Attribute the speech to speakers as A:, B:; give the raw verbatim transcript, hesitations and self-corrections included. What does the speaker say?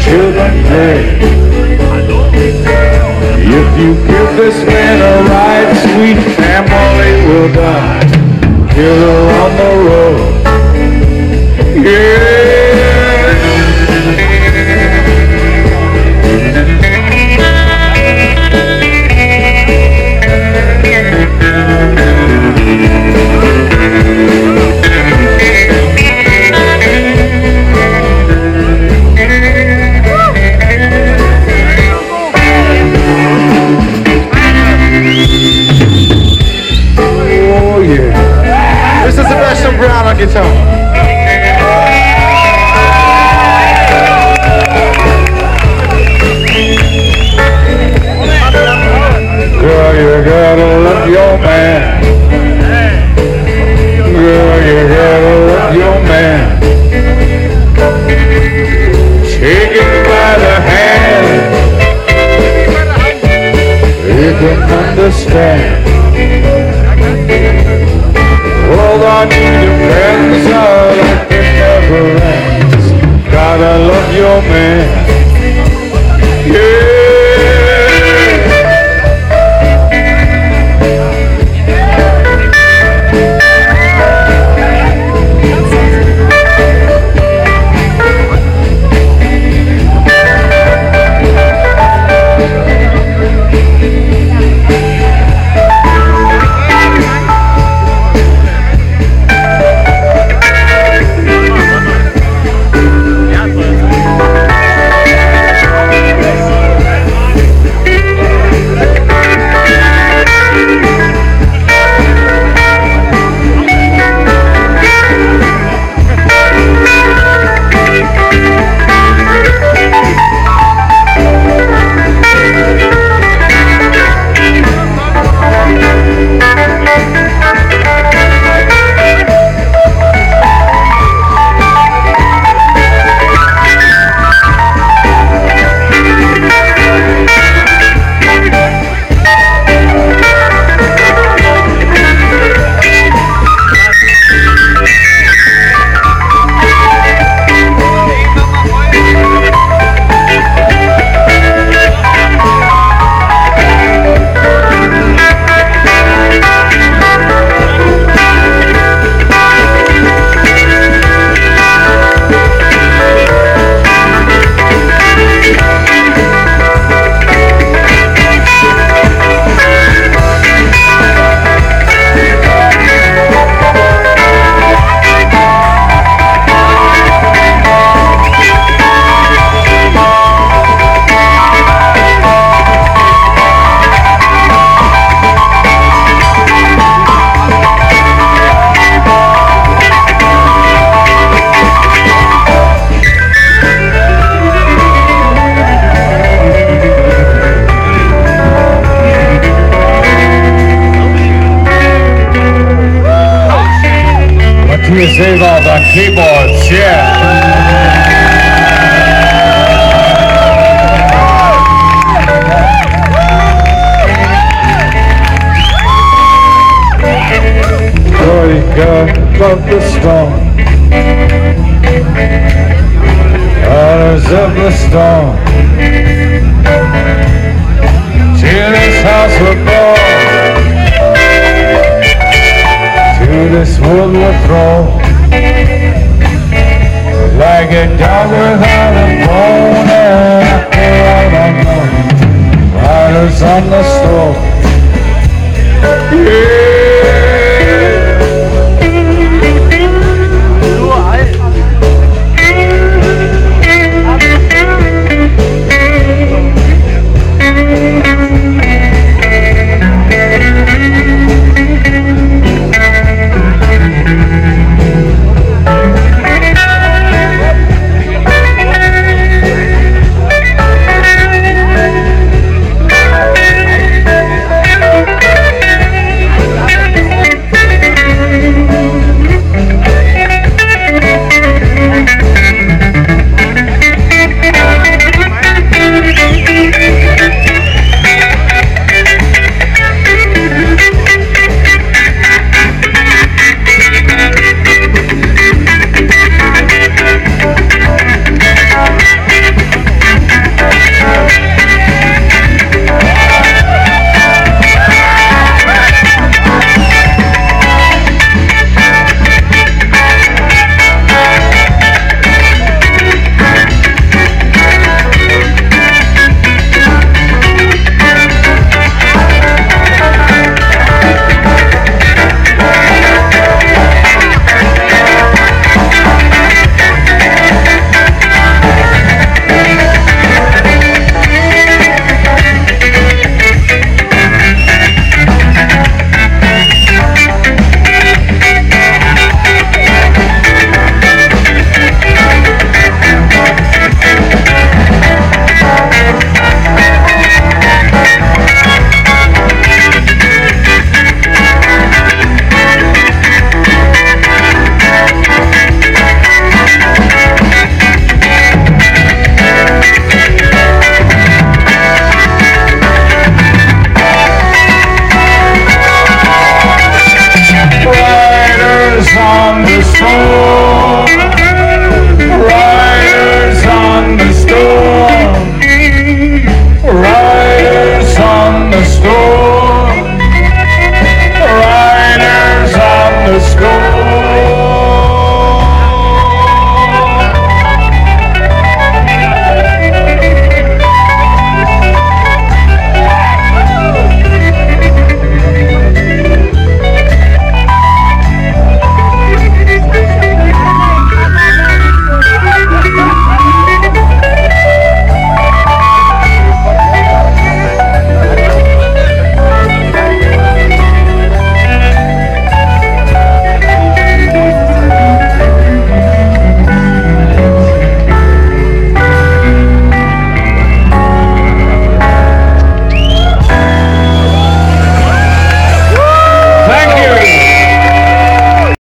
A: children play. If you give this man a ride, sweet family will die here on the road. Yeah. Brown on guitar. Girl, you gotta love your man. Girl, you gotta love your man. Take it by the hand. You can understand. Hold on to your friends, oh, like it never ends. Gotta love your man. Yeah. Save all the keyboards, yeah. Glory God above the storm, waters of the storm, till this house was born, to this world we're thrown. Like a dog without a bone, and after all I know, riders on the storm. Yeah.